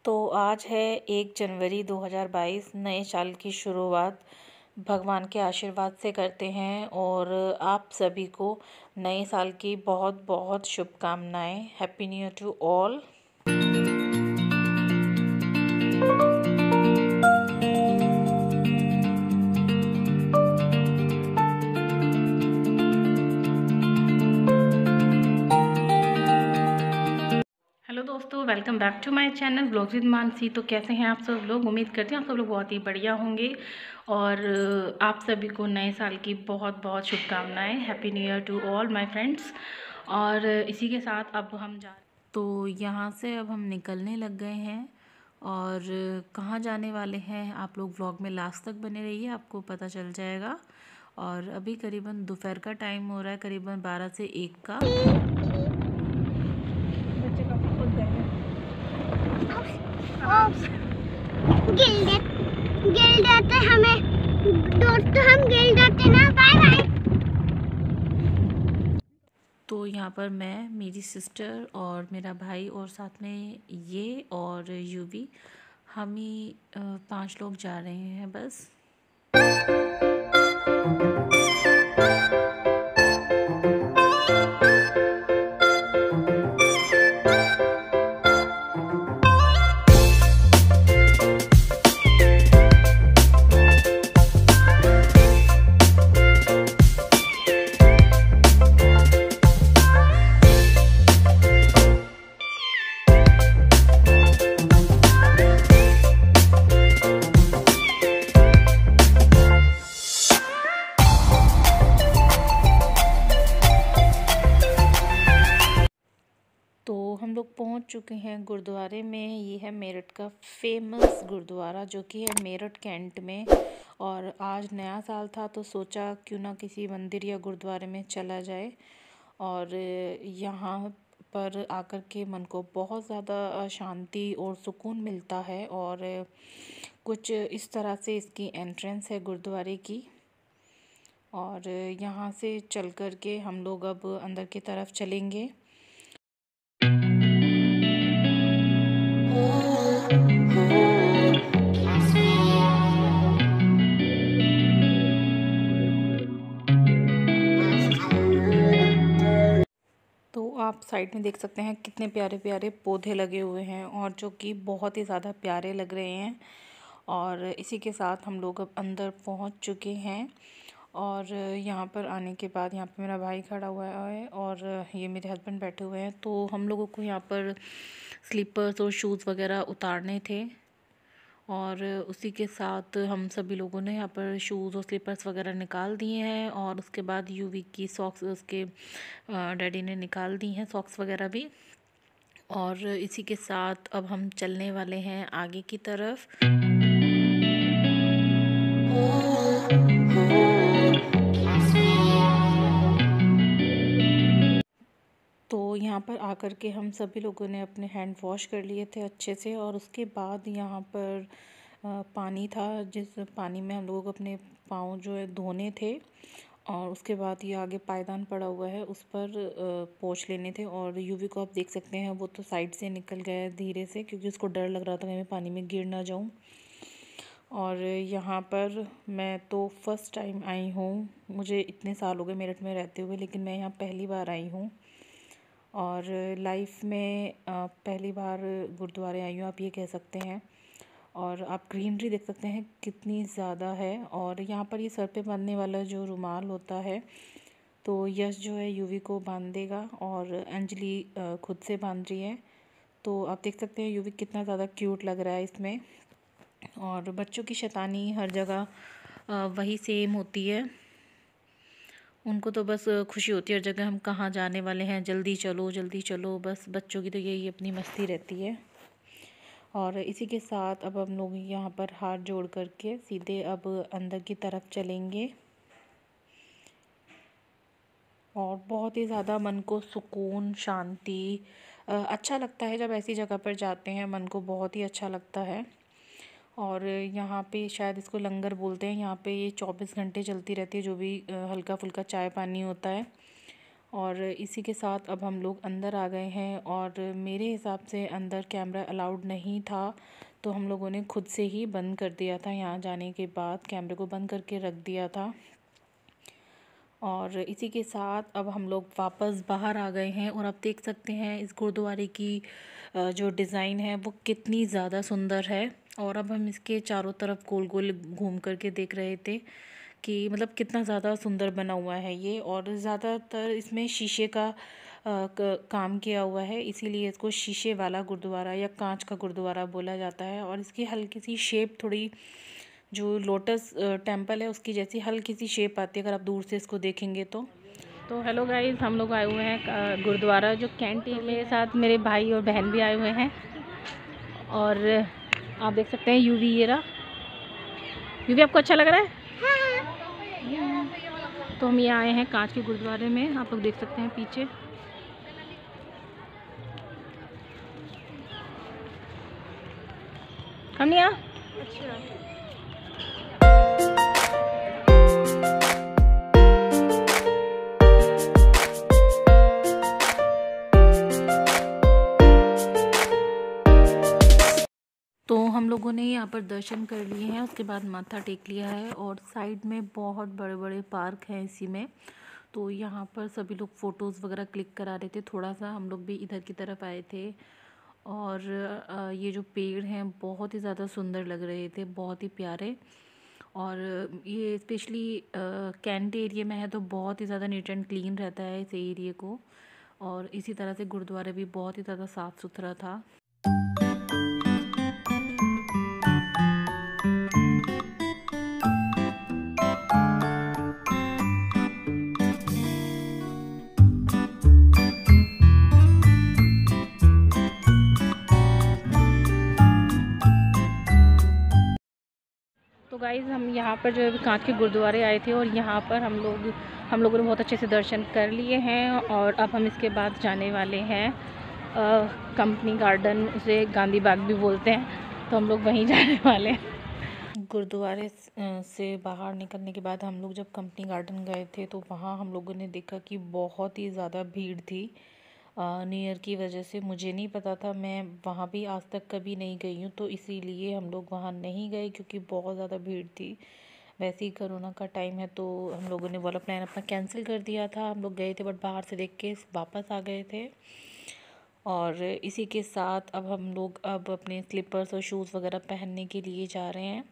तो आज है 1 जनवरी 2022। नए साल की शुरुआत भगवान के आशीर्वाद से करते हैं और आप सभी को नए साल की बहुत बहुत शुभकामनाएं। Happy new year to all. Hello दोस्तों, welcome back to my channel vlogs with Mansi. तो कैसे हैं आप सब लोग? उम्मीद करती हूँ आप सब लोग बहुत ही बढ़िया होंगे और आप सभी को नए साल की बहुत बहुत शुभकामनाएं। Happy new year to all my friends. और इसी के साथ अब हम तो यहाँ से अब हम निकलने लग गए हैं और कहाँ जाने वाले हैं आप लोग व्लॉग में लास्ट तक बने रहिए, आपको पता चल जाएगा। और अभी करीबन दोपहर का टाइम हो रहा है, करीबन 12 से 1 का। गिल जाते हमें दोस्तों, हम गिल जाते ना। Bye bye. तो यहाँ पर मैं, मेरी सिस्टर और मेरा भाई और साथ में ये और यूवी, हम ही 5 लोग जा रहे हैं बस। तो हम लोग पहुंच चुके हैं गुरुद्वारे में। ये है मेरठ का फेमस गुरुद्वारा जो कि है मेरठ कैंट में। और आज नया साल था तो सोचा क्यों ना किसी मंदिर या गुरुद्वारे में चला जाए। और यहाँ पर आकर के मन को बहुत ज़्यादा शांति और सुकून मिलता है। और कुछ इस तरह से इसकी एंट्रेंस है गुरुद्वारे की। और यहाँ से चल कर के हम लोग अब अंदर की तरफ चलेंगे। तो आप साइड में देख सकते हैं कितने प्यारे प्यारे पौधे लगे हुए हैं और जो कि बहुत ही ज़्यादा प्यारे लग रहे हैं। और इसी के साथ हम लोग अब अंदर पहुंच चुके हैं। और यहाँ पर आने के बाद यहाँ पे मेरा भाई खड़ा हुआ है और ये मेरे हस्बैंड बैठे हुए हैं। तो हम लोगों को यहाँ पर स्लीपर्स और शूज़ वगैरह उतारने थे और उसी के साथ हम सभी लोगों ने यहाँ पर शूज़ और स्लीपर्स वगैरह निकाल दिए हैं। और उसके बाद यूवी की सॉक्स उसके डैडी ने निकाल दी हैं, सॉक्स वगैरह भी। और इसी के साथ अब हम चलने वाले हैं आगे की तरफ। तो यहाँ पर आकर के हम सभी लोगों ने अपने हैंड वॉश कर लिए थे अच्छे से। और उसके बाद यहाँ पर पानी था जिस पानी में हम लोगों को अपने पाँव जो है धोने थे। और उसके बाद ये आगे पायदान पड़ा हुआ है, उस पर पोंछ लेने थे। और यूवी को आप देख सकते हैं वो तो साइड से निकल गया है धीरे से, क्योंकि उसको डर लग रहा था कि मैं पानी में गिर ना जाऊं। और यहाँ पर मैं तो फर्स्ट टाइम आई हूँ, मुझे इतने साल हो गए मेरठ में रहते हुए, लेकिन मैं यहाँ पहली बार आई हूँ। और लाइफ में पहली बार गुरुद्वारे आई हूँ आप ये कह सकते हैं। और आप ग्रीनरी देख सकते हैं कितनी ज़्यादा है। और यहाँ पर ये सर पे बांधने वाला जो रुमाल होता है तो यश जो है यूवी को बांध देगा और अंजलि खुद से बांध रही है। तो आप देख सकते हैं यूवी कितना ज़्यादा क्यूट लग रहा है इसमें। और बच्चों की शैतानी हर जगह वही सेम होती है, उनको तो बस खुशी होती है हर जगह हम कहाँ जाने वाले हैं, जल्दी चलो, बस बच्चों की तो यही अपनी मस्ती रहती है। और इसी के साथ अब हम लोग यहाँ पर हाथ जोड़ करके सीधे अब अंदर की तरफ चलेंगे। और बहुत ही ज़्यादा मन को सुकून, शांति अच्छा लगता है जब ऐसी जगह पर जाते हैं, मन को बहुत ही अच्छा लगता है। और यहाँ पे शायद इसको लंगर बोलते हैं। यहाँ पे ये 24 घंटे चलती रहती है, जो भी हल्का फुल्का चाय पानी होता है। और इसी के साथ अब हम लोग अंदर आ गए हैं और मेरे हिसाब से अंदर कैमरा अलाउड नहीं था, तो हम लोगों ने खुद से ही बंद कर दिया था। यहाँ जाने के बाद कैमरे को बंद करके रख दिया था। और इसी के साथ अब हम लोग वापस बाहर आ गए हैं और आप देख सकते हैं इस गुरुद्वारे की जो डिज़ाइन है वो कितनी ज़्यादा सुंदर है। और अब हम इसके चारों तरफ गोल गोल घूम करके देख रहे थे कि मतलब कितना ज़्यादा सुंदर बना हुआ है ये। और ज़्यादातर इसमें शीशे का काम किया हुआ है, इसीलिए इसको शीशे वाला गुरुद्वारा या कांच का गुरुद्वारा बोला जाता है। और इसकी हल्की सी शेप थोड़ी जो लोटस टेम्पल है उसकी जैसी हल्की सी शेप आती है अगर आप दूर से इसको देखेंगे तो। हेलो गाइस, हम लोग आए हुए हैं गुरुद्वारा जो कैंटीन, मेरे साथ मेरे भाई और बहन भी आए हुए हैं। और आप देख सकते हैं यूवी, ये रहा यूवी। आपको अच्छा लग रहा है? तो हम ये आए हैं कांच के गुरुद्वारे में, आप लोग देख सकते हैं पीछे। हम नहीं अच्छा। तो हम लोगों ने यहाँ पर दर्शन कर लिए हैं, उसके बाद माथा टेक लिया है। और साइड में बहुत बड़े बड़े पार्क हैं इसी में, तो यहाँ पर सभी लोग फ़ोटोज़ वगैरह क्लिक करा रहे थे। थोड़ा सा हम लोग भी इधर की तरफ आए थे। और ये जो पेड़ हैं बहुत ही ज़्यादा सुंदर लग रहे थे, बहुत ही प्यारे। और ये स्पेशली कैंट एरिया में है तो बहुत ही ज़्यादा नीट एंड क्लीन रहता है इस एरिए को। और इसी तरह से गुरुद्वारा भी बहुत ही ज़्यादा साफ़ सुथरा था। तो गाइज़ हम यहाँ पर जो है कांच के गुरुद्वारे आए थे और यहाँ पर हम लोगों ने बहुत अच्छे से दर्शन कर लिए हैं। और अब हम इसके बाद जाने वाले हैं कंपनी गार्डन, उसे गांधी बाग भी बोलते हैं, तो हम लोग वहीं जाने वाले हैं। गुरुद्वारे से बाहर निकलने के बाद हम लोग जब कंपनी गार्डन गए थे तो वहाँ हम लोगों ने देखा कि बहुत ही ज़्यादा भीड़ थी न्यू ईयर की वजह से। मुझे नहीं पता था, मैं वहाँ भी आज तक कभी नहीं गई हूँ, तो इसीलिए हम लोग वहाँ नहीं गए क्योंकि बहुत ज़्यादा भीड़ थी। वैसे ही कोरोना का टाइम है तो हम लोगों ने वाला प्लान अपना कैंसिल कर दिया था। हम लोग गए थे बट बाहर से देख के वापस आ गए थे। और इसी के साथ अब हम लोग अपने स्लीपर्स और शूज़ वगैरह पहनने के लिए जा रहे हैं।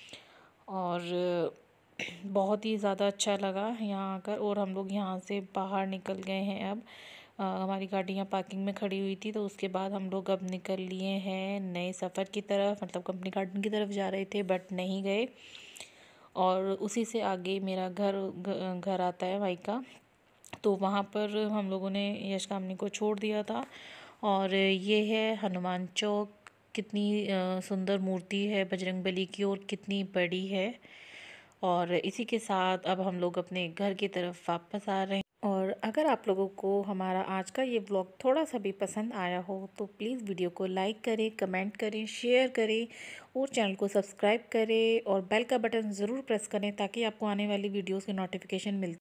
और बहुत ही ज़्यादा अच्छा लगा यहाँ आकर। और हम लोग यहाँ से बाहर निकल गए हैं। अब हमारी गाड़ी यहाँ पार्किंग में खड़ी हुई थी, तो उसके बाद हम लोग अब निकल लिए हैं नए सफ़र की तरफ, मतलब कंपनी गार्डन की तरफ जा रहे थे बट नहीं गए। और उसी से आगे मेरा घर आता है मायका, तो वहाँ पर हम लोगों ने यश कामनी को छोड़ दिया था। और ये है हनुमान चौक, कितनी सुंदर मूर्ति है बजरंगबली की और कितनी बड़ी है। और इसी के साथ अब हम लोग अपने घर की तरफ वापस आ रहे हैं। और अगर आप लोगों को हमारा आज का ये व्लॉग थोड़ा सा भी पसंद आया हो तो प्लीज़ वीडियो को लाइक करें, कमेंट करें, शेयर करें और चैनल को सब्सक्राइब करें और बेल का बटन ज़रूर प्रेस करें ताकि आपको आने वाली वीडियोस की नोटिफिकेशन मिलती